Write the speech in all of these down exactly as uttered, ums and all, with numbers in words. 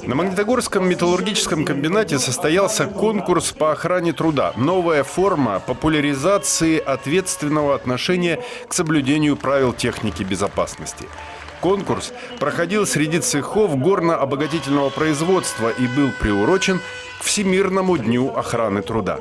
На Магнитогорском металлургическом комбинате состоялся конкурс по охране труда. Новая форма популяризации ответственного отношения к соблюдению правил техники безопасности. Конкурс проходил среди цехов горно-обогатительного производства и был приурочен к Всемирному дню охраны труда.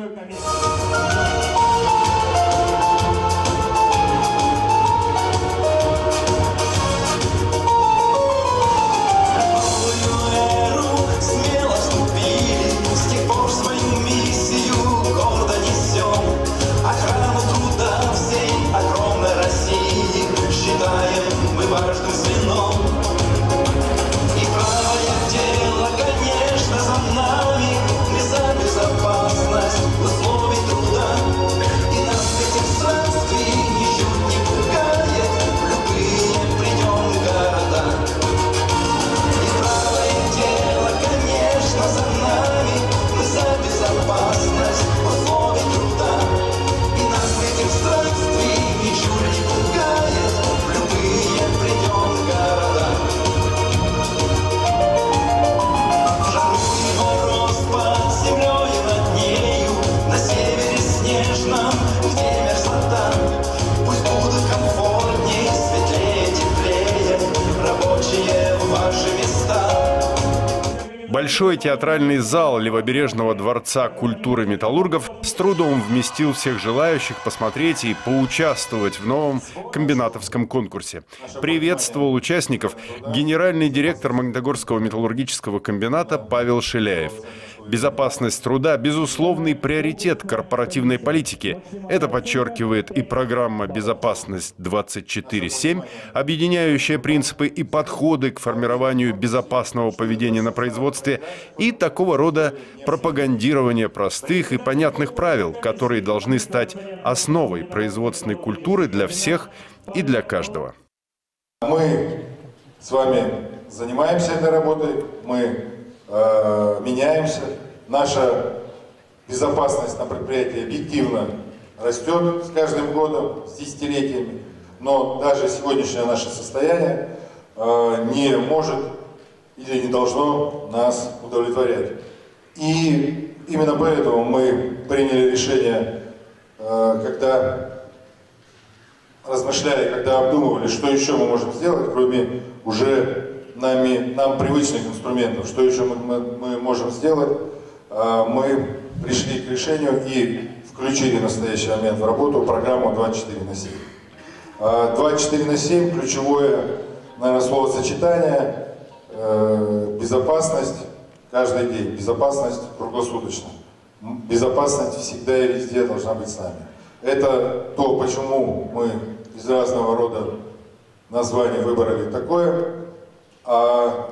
Большой театральный зал Левобережного дворца культуры металлургов с трудом вместил всех желающих посмотреть и поучаствовать в новом комбинатовском конкурсе. Приветствовал участников генеральный директор Магнитогорского металлургического комбината Павел Шиляев. Безопасность труда – безусловный приоритет корпоративной политики. Это подчеркивает и программа «Безопасность двадцать четыре семь», объединяющая принципы и подходы к формированию безопасного поведения на производстве и такого рода пропагандирование простых и понятных правил, которые должны стать основой производственной культуры для всех и для каждого. Мы с вами занимаемся этой работой, мы э, меняемся. Наша безопасность на предприятии объективно растет с каждым годом, с десятилетиями. Но даже сегодняшнее наше состояние э, не может или не должно нас удовлетворять. И именно поэтому мы приняли решение, э, когда размышляли, когда обдумывали, что еще мы можем сделать, кроме уже нами, нам привычных инструментов, что еще мы, мы, мы можем сделать, мы пришли к решению и включили в настоящий момент в работу программу двадцать четыре на семь. двадцать четыре на семь ключевое, наверное, словосочетание, безопасность каждый день, безопасность круглосуточно, безопасность всегда и везде должна быть с нами. Это то, почему мы из разного рода названий выбрали такое, а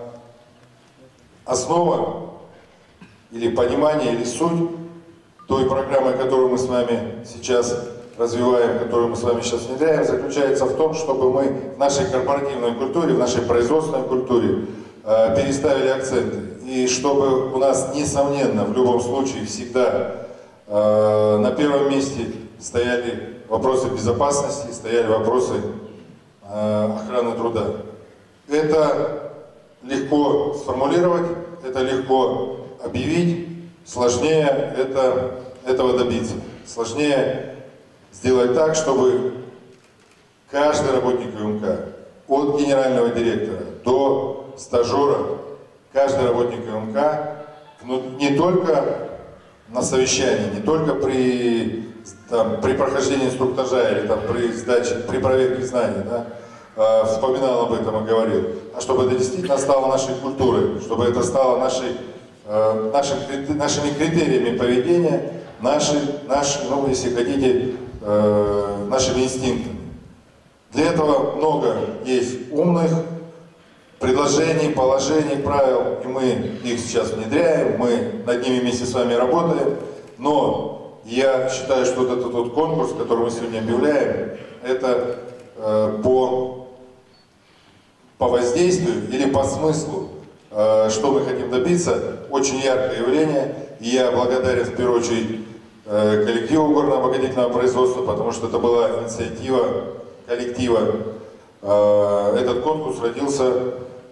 основа или понимание, или суть той программы, которую мы с вами сейчас развиваем, которую мы с вами сейчас внедряем, заключается в том, чтобы мы в нашей корпоративной культуре, в нашей производственной культуре э, переставили акценты. И чтобы у нас, несомненно, в любом случае всегда э, на первом месте стояли вопросы безопасности, стояли вопросы э, охраны труда. Это легко сформулировать, это легко объявить, сложнее это, этого добиться. Сложнее сделать так, чтобы каждый работник ЮМК, от генерального директора до стажера, каждый работник ЮМК, ну, не только на совещании, не только при, там, при прохождении инструктажа или там, при сдаче, при проверке знаний, да, э, вспоминал об этом и говорил, а чтобы это действительно стало нашей культурой, чтобы это стало нашей, э, нашим, нашими критериями поведения, наши, наши, ну, если хотите, э, нашими инстинктами. Для этого много есть умных предложений, положений, правил, и мы их сейчас внедряем, мы над ними вместе с вами работаем, но я считаю, что вот этот вот конкурс, который мы сегодня объявляем, это э, по, по воздействию или по смыслу, э, что мы хотим добиться, очень яркое явление, и я благодарен в первую очередь э, коллективу горно-обогатительного производства, потому что это была инициатива коллектива. Э, этот конкурс родился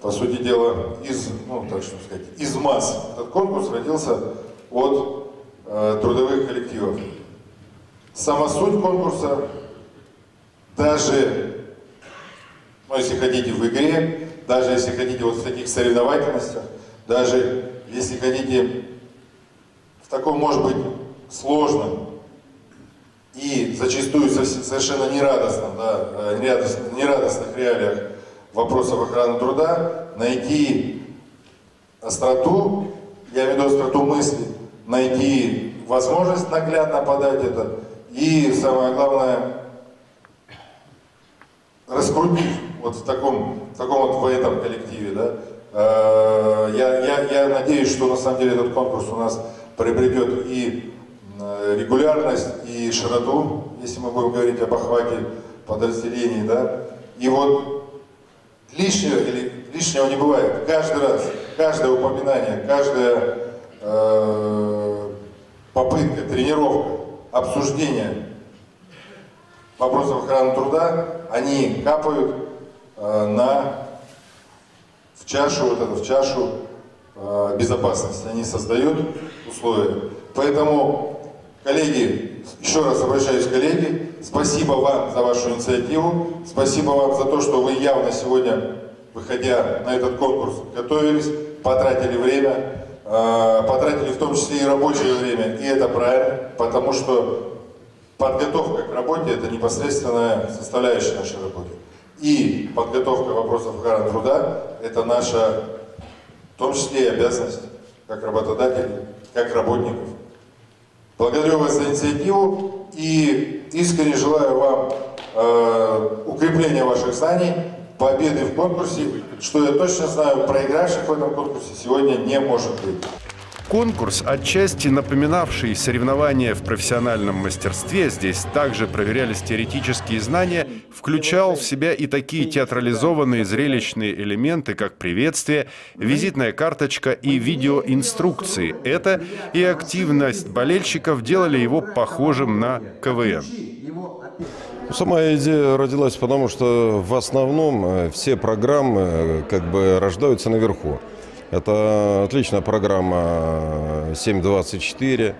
по сути дела, из, ну, так что сказать, из масс. Этот конкурс родился от э, трудовых коллективов. Сама суть конкурса, даже, ну, если хотите, в игре, даже если хотите вот в таких соревновательностях, даже если хотите в таком, может быть, сложном и зачастую совершенно нерадостном, да, нерадостных, нерадостных реалиях вопросов охраны труда, найти остроту, я имею в виду остроту мысли, найти возможность наглядно подать это и, самое главное, раскрутить вот в таком, в таком вот в этом коллективе. Да. Я, я, я надеюсь, что на самом деле этот конкурс у нас приобретет и регулярность, и широту, если мы будем говорить об охвате подразделений. Да. И вот лишнего, или лишнего не бывает. Каждый раз, каждое упоминание, каждая э, попытка, тренировка, обсуждение вопросов охраны труда, они капают э, на, в чашу, вот эту, в чашу э, безопасности. Они создают условия. Поэтому, коллеги, еще раз обращаюсь, коллеги, спасибо вам за вашу инициативу, спасибо вам за то, что вы явно сегодня, выходя на этот конкурс, готовились, потратили время, э, потратили в том числе и рабочее время, и это правильно, потому что подготовка к работе – это непосредственная составляющая нашей работы. И подготовка вопросов охраны труда – это наша, в том числе и обязанность, как работодателей, как работников. Благодарю вас за инициативу и искренне желаю вам э, укрепления ваших знаний, победы в конкурсе, что я точно знаю, проигравших в этом конкурсе сегодня не может быть. Конкурс, отчасти напоминавший соревнования в профессиональном мастерстве, здесь также проверялись теоретические знания, включал в себя и такие театрализованные зрелищные элементы, как приветствие, визитная карточка и видеоинструкции. Это и активность болельщиков делали его похожим на ка вэ эн. Сама идея родилась потому, что в основном все программы как бы рождаются наверху. Это отличная программа семь двадцать четыре,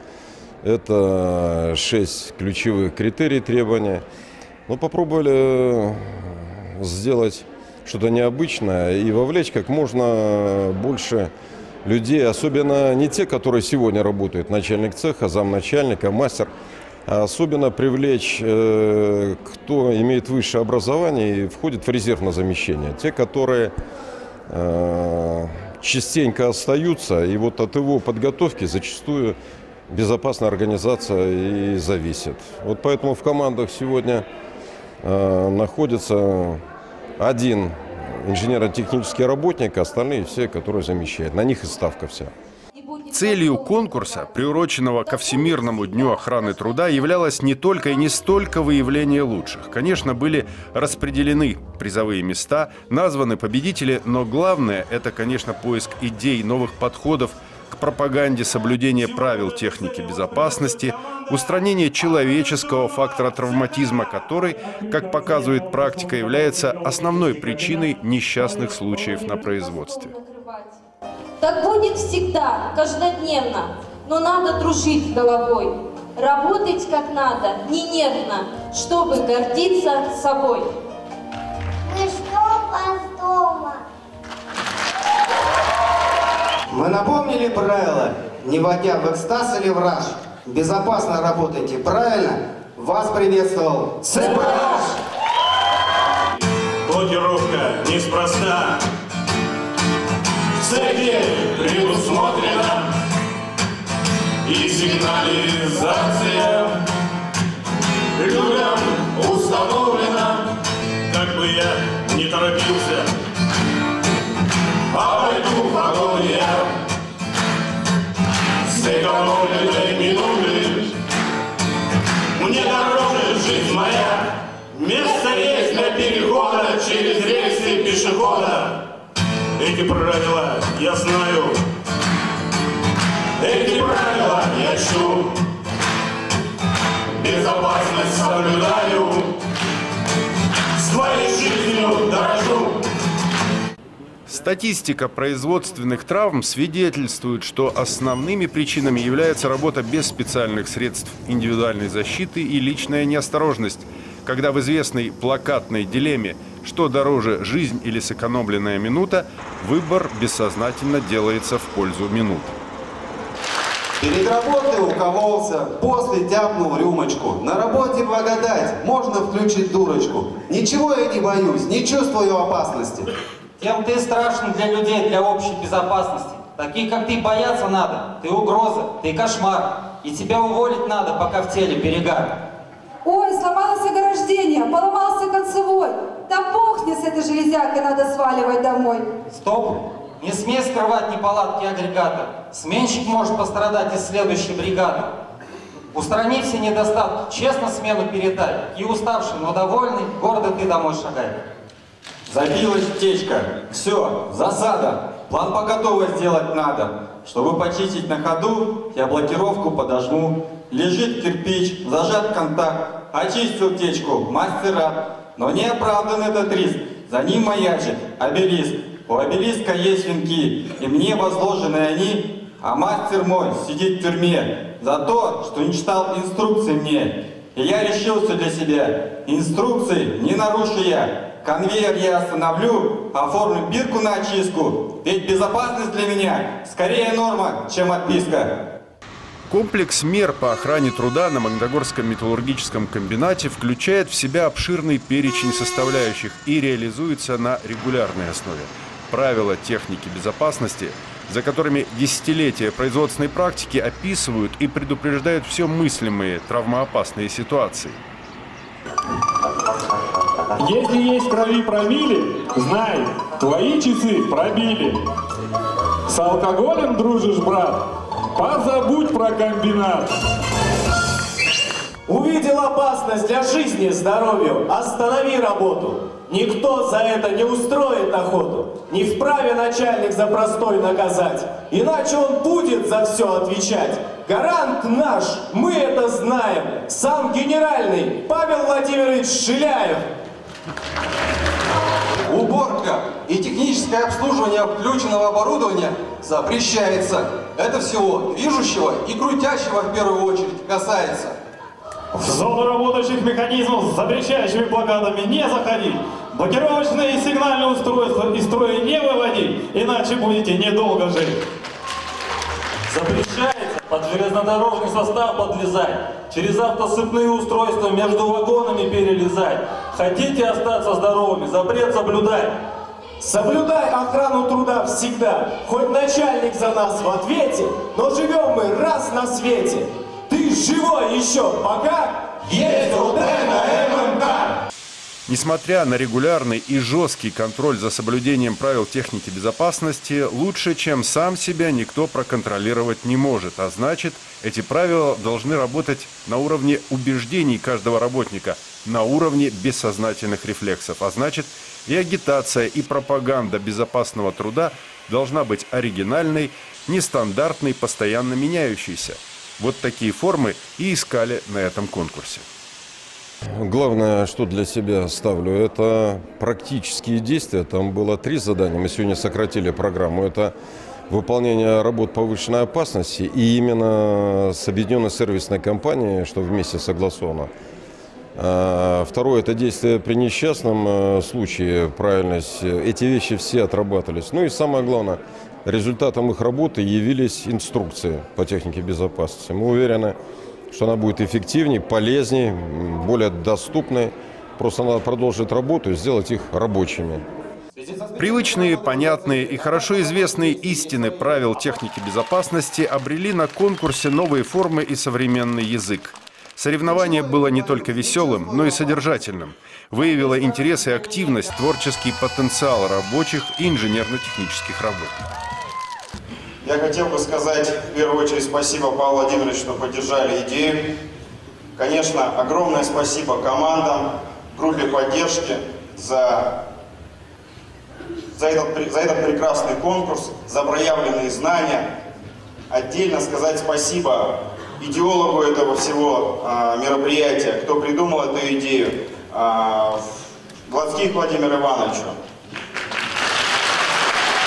это шесть ключевых критерий требования. Мы попробовали сделать что-то необычное и вовлечь как можно больше людей, особенно не те, которые сегодня работают, начальник цеха, замначальника, мастер, а особенно привлечь, кто имеет высшее образование и входит в резерв на замещение. Те, которые частенько остаются, и вот от его подготовки зачастую безопасная организация и зависит. Вот поэтому в командах сегодня э, находится один инженерно-технический работник, а остальные все, которые замещают. На них и ставка вся. Целью конкурса, приуроченного ко Всемирному дню охраны труда, являлось не только и не столько выявление лучших. Конечно, были распределены призовые места, названы победители, но главное – это, конечно, поиск идей, новых подходов к пропаганде соблюдения правил техники безопасности, устранение человеческого фактора травматизма, который, как показывает практика, является основной причиной несчастных случаев на производстве. Так будет всегда, каждодневно, но надо дружить головой, работать как надо, не нервно, чтобы гордиться собой. Мы ждем вас дома. Мы напомнили правила, не вводя в экстаз или в раж. Безопасно работайте, правильно? Вас приветствовал ЦБРАШ! Блокировка неспроста. В цехе предусмотрена и сигнализация. Людям установлена, как бы я не торопился, а пойду в вагон я с экономленной минуты. Мне дороже жизнь моя, место есть для перехода через рельсы пешехода. Эти правила я знаю, эти правила я чту, безопасность соблюдаю, своей жизнью дорожу. С Статистика производственных травм свидетельствует, что основными причинами является работа без специальных средств индивидуальной защиты и личная неосторожность, когда в известной плакатной дилемме «что дороже, жизнь или сэкономленная минута?» выбор бессознательно делается в пользу минуты. Перед работой укололся, после тяпнул рюмочку. На работе благодать, можно включить дурочку. Ничего я не боюсь, не чувствую опасности. Тем ты страшен для людей, для общей безопасности. Таких, как ты, бояться надо. Ты угроза, ты кошмар. И тебя уволить надо, пока в теле перегар. Ой, сломалось ограждение, поломался концевой. Да похни с этой железякой, надо сваливать домой. Стоп! Не смей скрывать неполадки агрегата. Сменщик может пострадать из следующей бригады. Устрани все недостатки, честно смену передай. И уставший, но довольный, гордо ты домой шагай. Забилась течка. Все, засада. План по готовой сделать надо. Чтобы почистить на ходу, я блокировку подожму. Лежит кирпич, зажат контакт. Очистил течку, мастер рад. Но не оправдан этот риск. За ним маячит обелиск. У обелиска есть венки, и мне возложены они, а мастер мой сидит в тюрьме за то, что не читал инструкции мне. И я решился для себя, инструкции не нарушу я. Конвейер я остановлю, оформлю бирку на очистку, ведь безопасность для меня скорее норма, чем отписка. Комплекс мер по охране труда на Магнитогорском металлургическом комбинате включает в себя обширный перечень составляющих и реализуется на регулярной основе. Правила техники безопасности, за которыми десятилетия производственной практики описывают и предупреждают все мыслимые травмоопасные ситуации. Если есть в крови промилле, знай, твои часы пробили. С алкоголем дружишь, брат? Позабудь про комбинат. Увидел опасность для жизни и здоровью, останови работу. Никто за это не устроит охоту. Не вправе начальник за простой наказать, иначе он будет за все отвечать. Гарант наш, мы это знаем, сам генеральный Павел Владимирович Шиляев. Уборка и техническое обслуживание включенного оборудования запрещается. Это всего движущего и крутящего в первую очередь касается. В зону работающих механизмов с запрещающими плакатами не заходить. Блокировочные и сигнальные устройства из строя не выводить, иначе будете недолго жить. Запрещается под железнодорожный состав подлезать, через автосыпные устройства между вагонами перелезать. Хотите остаться здоровыми, запрет соблюдать. Соблюдай охрану труда всегда, хоть начальник за нас в ответе, но живем мы раз на свете. Ты живой еще пока? Есть УД на эм эм ка! Несмотря на регулярный и жесткий контроль за соблюдением правил техники безопасности, лучше, чем сам себя, никто проконтролировать не может. А значит, эти правила должны работать на уровне убеждений каждого работника, на уровне бессознательных рефлексов. А значит, и агитация, и пропаганда безопасного труда должна быть оригинальной, нестандартной, постоянно меняющейся. Вот такие формы и искали на этом конкурсе. Главное, что для себя ставлю, это практические действия. Там было три задания, мы сегодня сократили программу. Это выполнение работ повышенной опасности и именно с объединенной сервисной компанией, что вместе согласовано. Второе – это действие при несчастном случае, правильность. Эти вещи все отрабатывались. Ну и самое главное, результатом их работы явились инструкции по технике безопасности. Мы уверены, что она будет эффективнее, полезнее, более доступной. Просто надо продолжить работу и сделать их рабочими. Привычные, понятные и хорошо известные истины правил техники безопасности обрели на конкурсе новые формы и современный язык. Соревнование было не только веселым, но и содержательным. Выявило интерес и активность, творческий потенциал рабочих и инженерно-технических работников. Я хотел бы сказать в первую очередь спасибо, Павлу Владимировичу, что поддержали идею. Конечно, огромное спасибо командам, группе поддержки за, за, этот, за этот прекрасный конкурс, за проявленные знания. Отдельно сказать спасибо идеологу этого всего а, мероприятия, кто придумал эту идею, а, Гладских Владимиру Ивановичу.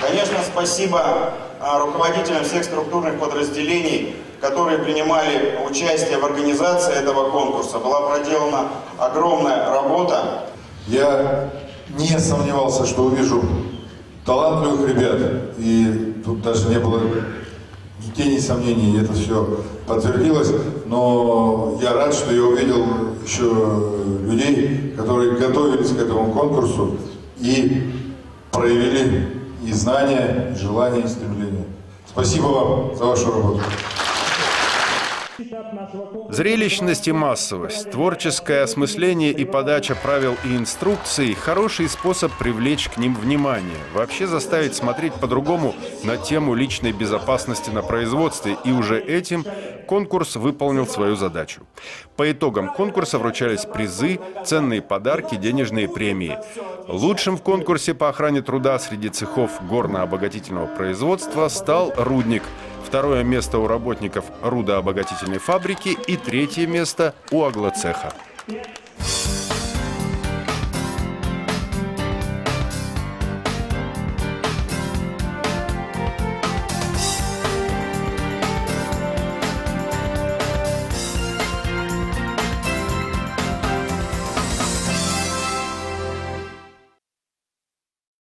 Конечно, спасибо руководителям всех структурных подразделений, которые принимали участие в организации этого конкурса. Была проделана огромная работа. Я не сомневался, что увижу талантливых ребят, и тут даже не было ни тени сомнений, это все подтвердилось, но я рад, что я увидел еще людей, которые готовились к этому конкурсу и проявили и знания, и желания, и стремления. Спасибо вам за вашу работу. Зрелищность и массовость, творческое осмысление и подача правил и инструкций – хороший способ привлечь к ним внимание, вообще заставить смотреть по-другому на тему личной безопасности на производстве, и уже этим конкурс выполнил свою задачу. По итогам конкурса вручались призы, ценные подарки, денежные премии. Лучшим в конкурсе по охране труда среди цехов горно-обогатительного производства стал «Рудник». Второе место у работников рудообогатительной фабрики и третье место у аглоцеха.